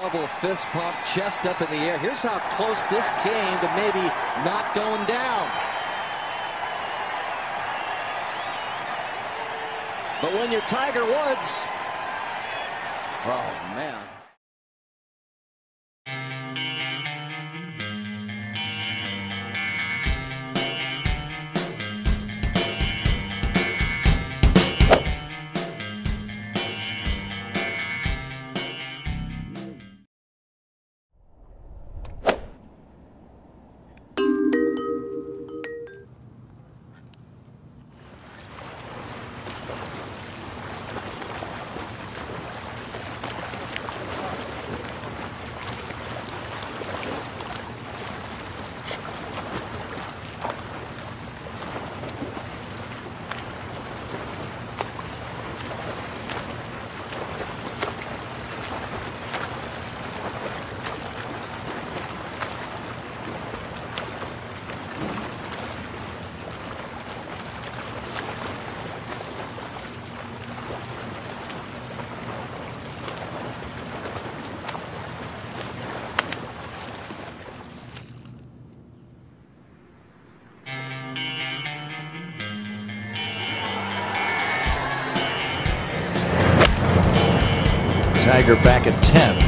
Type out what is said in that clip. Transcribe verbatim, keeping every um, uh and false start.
Double fist pump, chest up in the air. Here's how close this came to maybe not going down. But when you're Tiger Woods, oh man. Tiger back at ten.